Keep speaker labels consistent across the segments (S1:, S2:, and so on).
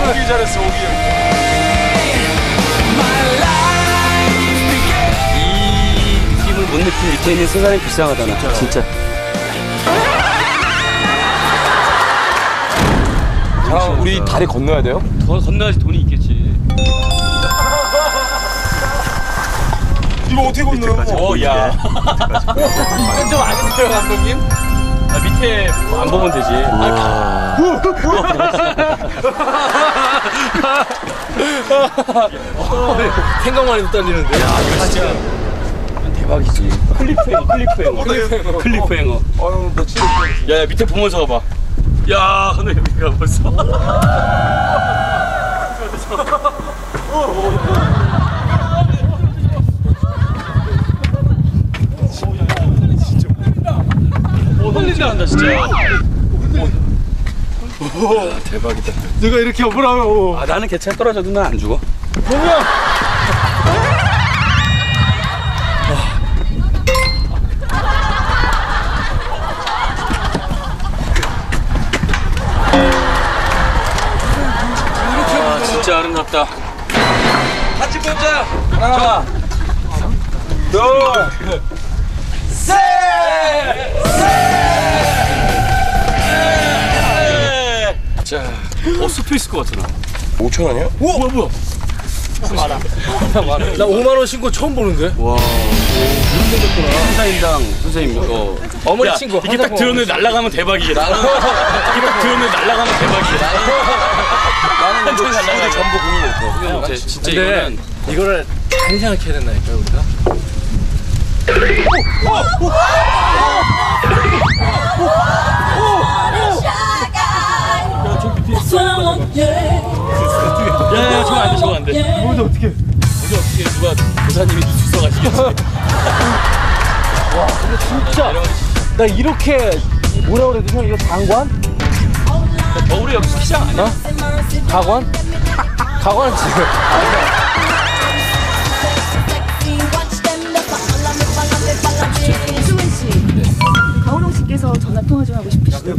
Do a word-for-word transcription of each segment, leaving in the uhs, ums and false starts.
S1: 오기 잘했어, 오기.
S2: 이 느낌을 못 느낀 밑에 있는 세 사람이 불쌍하다, 나. 진짜.
S1: 자, 우리 다리 건너야 돼요?
S2: 더 건너야지 돈이 있겠지.
S1: 이거 어떻게 건너요?
S2: 어, 야. 이건 좀 아닌데요, 감독님? 아, 밑에 안 보면 되지. 아,
S1: 생각만 해도 떨리는데.
S2: 야, 이거 진짜 대박이지. 클리프행어, 클리프행어. 클리프행어. 클리프행어.
S1: 아유, 나 진짜.
S2: 야, 야, 밑에 보면서 가봐. 야, 너 여기가 벌써. 떨린다 진짜. 오, 대박이다.
S1: 내가 이렇게 업으라고.
S2: 아, 나는 괜찮아. 떨어져도 난 안 죽어.
S1: 뭐야?
S2: 아, 진짜 아름답다. 같이 보자. 하나,
S1: 둘, 셋!
S2: 자, 어, 숲에 있을 것 같아, 나.
S1: 오천 원이야?
S2: 오, 뭐야, 뭐야. 많아.
S1: 나 오만 원 신고 처음 보는데?
S2: 와. 이런 데였구나. 선사인당 선생님, 어.
S1: 어머니
S2: 야,
S1: 친구.
S2: 이게 딱 들었는데 날아가면 대박이겠다. 이게 딱 들었는데 날아가면 대박이겠다.
S1: 나는 이거 친구들 전부 공유 못해.
S2: 못해. 진짜
S1: 근데
S2: 이거는.
S1: 이거를 잘 생각해야 된다니까요, 우리가.
S2: 야야야, 저거 안 돼, 저거 안 돼.
S1: 이거 어떻게?
S2: 이거 어떻게 누가 도사님이 주워 가시겠지?
S1: 와, 근데 진짜 나 이렇게 뭐라 그래도 형 이거 장관?
S2: 겨울에 여기 스키장 아니야?
S1: 어? 가관? 가관은 지금.
S3: 수민 씨, 강호동 씨께서 전화 통화 좀 하고 싶으시죠?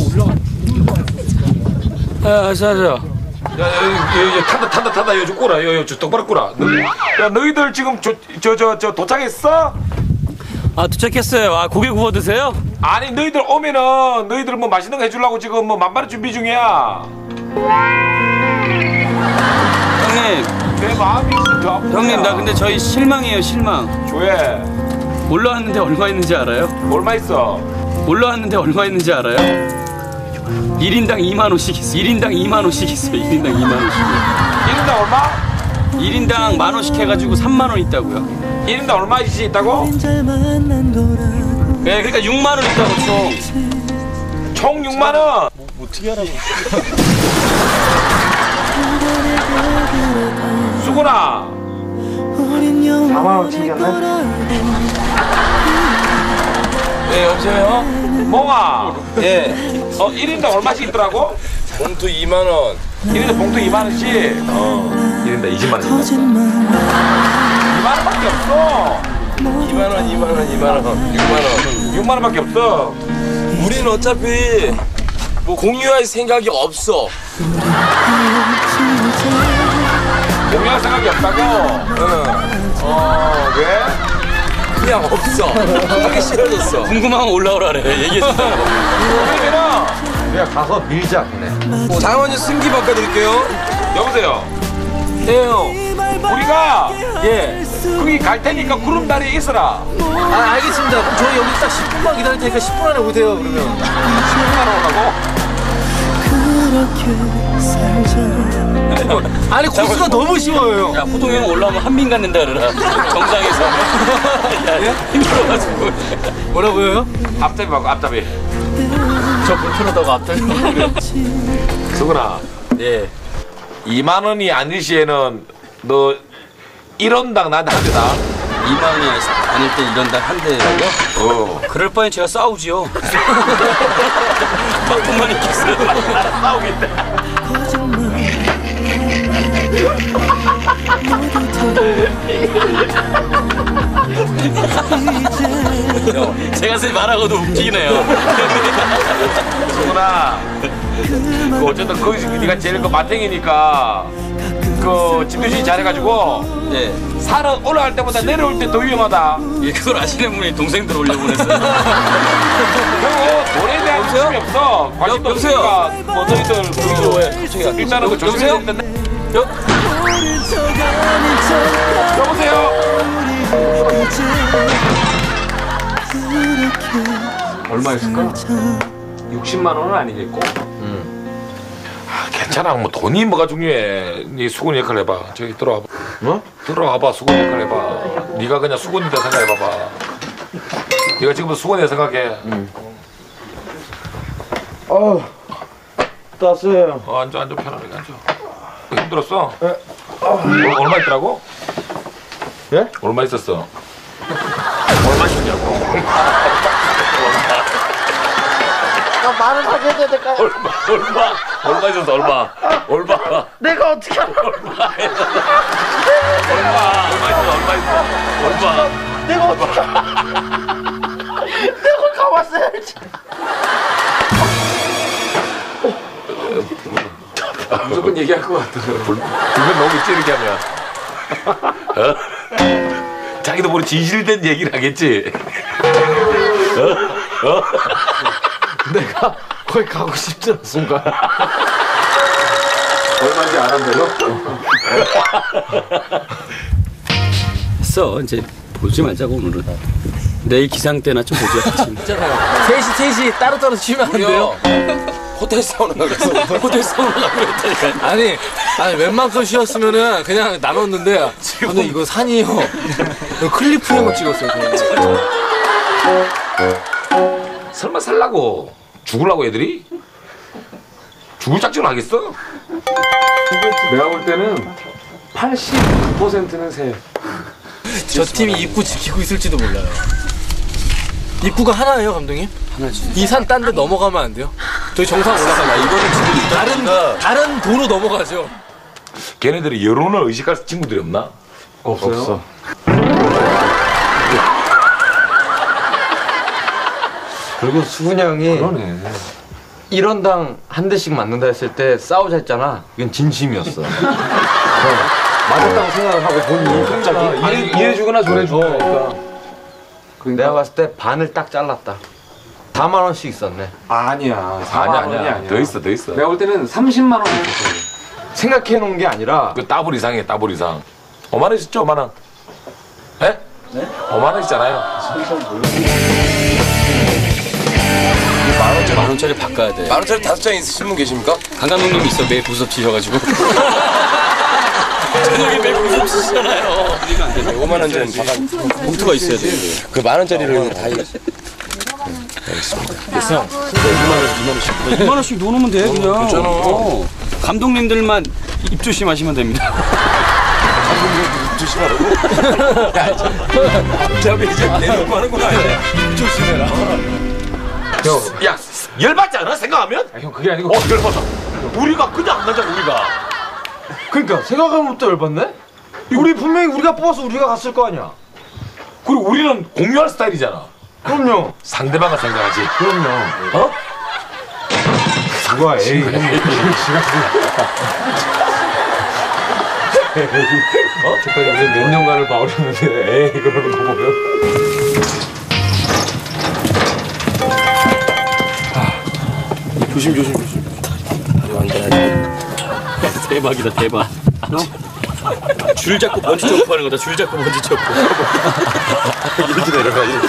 S2: 아, 자, 자.
S4: 야, 야, 야, 야, 탄다, 탄다, 탄다. 여기 좀 꼬라. 야, 야, 저 똑바로 꼬라. 너, 야, 너희들 지금 저, 저, 저, 저 도착했어?
S2: 아, 도착했어요. 아, 고기 구워 드세요?
S4: 아니, 너희들 오면은 너희들 뭐 맛있는 거 해주려고 지금 뭐 만반의 준비 중이야.
S2: 형님,
S4: 내 마음이 진짜 아프다.
S2: 형님, 나 근데 저희 실망이에요, 실망.
S4: 조회.
S2: 올라왔는데 얼마 있는지 알아요?
S4: 얼마 있어?
S2: 올라왔는데 얼마 있는지 알아요? 일 인당 이만 원씩 있어. 일 인당 이만 원씩 있어. 일 인당 이만 원씩.
S4: 일 인당 얼마?
S2: 일 인당 만 원씩 해가지고 삼만 원 있다고요.
S4: 일 인당 얼마씩 있다고?
S2: 네, 그러니까 육만 원 있다고 총.
S4: 총 육만 원.
S2: 뭐, 어떻게 하라고?
S4: 수근아.
S1: 사만 원 챙겼네?
S4: 네, 여보세요? 몽아.
S2: 예.
S4: 어, 일 인당 얼마씩 있더라고?
S1: 봉투 이만 원.
S4: 일 인당 봉투 이만 원씩. 어. 일 인당 이십만 원씩. 이만 원밖에 없어.
S1: 이만 원, 이만 원, 이만 원. 육만 원.
S4: 육만 원밖에 없어.
S1: 우린 어차피 뭐 공유할 생각이 없어.
S4: 공유할 생각이 없다고?
S1: 응.
S4: 어, 왜?
S1: 그냥 없어. 하기 싫어졌어.
S2: 궁금하면 올라오라래. 얘기해준다고.
S4: 그러면은
S5: 그냥 가서 밀자 그래.
S1: 장원님 승기 바꿔드릴게요.
S4: 여보세요.
S1: 예, 형.
S4: 우리가
S1: 예.
S4: 거기 갈 테니까 구름다리에 있어라.
S1: 아, 알겠습니다. 그럼 저희 여기 딱 십 분만 기다릴 테니까 십 분 안에 오세요, 그러면.
S4: 십분만 오라고?
S1: 아니, 코스가 너무 쉬워요, 형.
S2: 야, 호동이 형 올라오면 한민 갖는다 그러라. 정상에서. 야, 힘들어가지고.
S1: 뭐라고요, 형?
S4: 앞잡이 바꿔, 앞잡이.
S1: 저 불편하다고 앞들.
S4: 수근아.
S1: 예.
S4: 이만 원이 아닐 시에는 너 일 원당 나한테 한 대다.
S2: 이만 원이 아닐 때 이런다 한 대라고?
S4: 어.
S2: 그럴 바엔 제가 싸우지요. 바꾸만 있겠어요.
S4: 싸우겠다.
S2: 제가 말하고도 웃기긴 해요.
S4: 수근아. 그 어쨌든 거기서 네가 제일 그 마탱이니까 그 집주인이 잘해가지고
S2: 네.
S4: 산은 올라갈 때보다 내려올 때 더 위험하다.
S2: 예, 그걸 아시는 분이 동생들 올려보냈어요.
S4: 그리고 돈에 대한 관심이 없어. 관심도
S2: 여보세요?
S4: 없으니까 뭐 너희들 그 일단은 그 조심해야 된다.
S2: 여,
S4: 여보세요.
S1: 얼마였을까?
S4: 육십만 원은 아니겠고. 아, 괜찮아. 뭐 돈이 뭐가 중요해. 네 수건 역할 해봐. 저기 들어와봐.
S5: 뭐?
S4: 들어와봐. 수건 역할 해봐. 네가 그냥 수건이다 생각해봐봐. 네가 지금 수건이다 생각해.
S1: 어, 따스해요.
S4: 어, 앉아, 앉아, 편하게 앉아. 힘들었어? 네. 얼마 있더라고?
S1: 예?
S4: 얼마 있었어? 얼마 있었냐고?
S1: 나 말을 하게 해야 될까요?
S4: 얼마, 얼마, 얼마 있었어, 얼마? 얼마?
S1: 내가 어떻게 알아?
S4: 얼마, 얼마 있어, 얼마 있어? 얼마?
S1: 내가 어떻게 알아? 내가 가봤어야지.
S4: 무조건 얘기할 것 같아. 불, 불면 너무 있지, 이렇게 하면. 어? 자기도 모르 진실된 얘기를 하겠지. 어? 어?
S1: 내가 거기 가고 싶지 않습니까?
S4: 얼마인지 알았대요?
S2: 했어. 이제 보지 말자고, 오늘은. 내일 기상 때나 좀 보자.
S1: 있잖아요. 셋이 셋이 따로따로 쉬면 안 돼요?
S2: 호텔 사우나 가겠어. 호텔 사우나 가겠다니까.
S1: 아니, 아니 웬만큼 쉬었으면은 그냥 나눴는데 근데 이거 산이요. 이거 클리프에만 찍었어요. 그냥.
S4: 설마 살라고? 죽으려고 애들이? 죽을 작정을 하겠어?
S5: 내가 볼 때는 팔십 퍼센트는 새.
S1: 저 팀이 입구 지키고 있을지도 몰라요. 입구가 하나예요, 감독님?
S2: 하나지.
S1: 이 산 딴 데 넘어가면 안 돼요? 저희 정상 올라가나 이거는 지금 다른 다른 도로 넘어가죠.
S4: 걔네들이 여론을 의식할 친구들이 없나?
S5: 없어요. 없어. 그리고 수근이 형이
S4: 그러네.
S5: 일 원당 한 대씩 맞는다 했을 때 싸우자 했잖아. 이건 진심이었어. 어, 맞았다고 생각을 하고 본인이 갑자기
S4: 아니,
S5: 이해주거나 저래주거나. 내가 봤을 때 반을 딱 잘랐다. 사만 원씩 있었네.
S6: 아니야.
S4: 아니야,
S6: 사만 원이
S4: 아니야.
S6: 아니야.
S4: 더 있어, 더 있어.
S6: 내가 볼 때는 삼십만 원 있었어.
S5: 생각해 놓은 게 아니라
S4: 그 더블 이상이에요, 더블 이상. 오만 원 있었죠, 오만 원? 예? 네? 오만 원 있잖아요.
S2: 만 원짜리, 만 원짜리 바꿔야 돼.
S7: 만 원짜리 다섯 장 있으신 분 계십니까?
S2: 강 감독님 있어. 매일 부섭 치셔가지고. 저녁에 매일 부섭 치시잖아요. 이거 안 되네.
S7: 오만 원짜리 바가
S2: 봉투가 있어야 돼.
S7: 그 만 원짜리를 다 이거.
S2: 이만 원씩 넣어놓으면 돼, 그냥. 괜찮아. 어. 감독님들만 입 조심하시면 됩니다.
S7: 어차피 이제 내놓고 하는구나.
S2: 입 조심해라.
S4: 야, 열받지 않아? 생각하면?
S6: 아, 형 그게 아니고
S4: 어, 열받아. 우리가 그냥 안 가자, 우리가.
S5: 그러니까 생각하면 또 열받네? 우리 분명히 우리가 뽑아서 우리가 갔을 거 아니야.
S4: 그리고 우리는 공유할 스타일이잖아.
S5: 그럼요.
S4: 상대방을 생각하지.
S5: 그럼요.
S4: 어?
S5: 누가 에이.
S4: 어?
S5: 이제 몇 년간을 봐오렸는데 에이 그러는 거 보면.
S2: 조심, 조심, 조심. 대박이다, 대박. 어? 줄 잡고 번지 점프하는 거다. 줄 잡고 번지 점프.
S7: 이렇게 내려가 이렇게.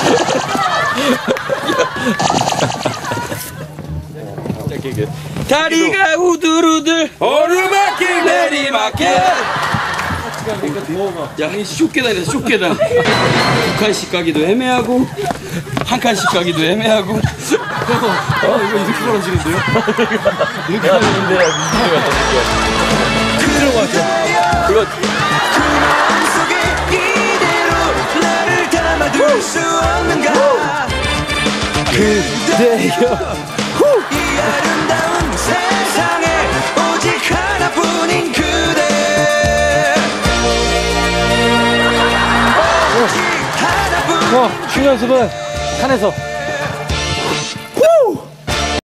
S2: 다리가 우들우들 오르막길 내리막길. 야, 쇼계단이다, 쇼계단. 두 칸씩 가기도 애매하고 한 칸씩 가기도 애매하고. 어, 이거 이렇게 떨어지는데요? 이렇게 떨어지는데 그대로 가죠. 그거 그대여
S8: 이 아름다운 세상에 오직 하나뿐인 그대 오직 하나뿐
S1: 어, 중요한 습은 산에서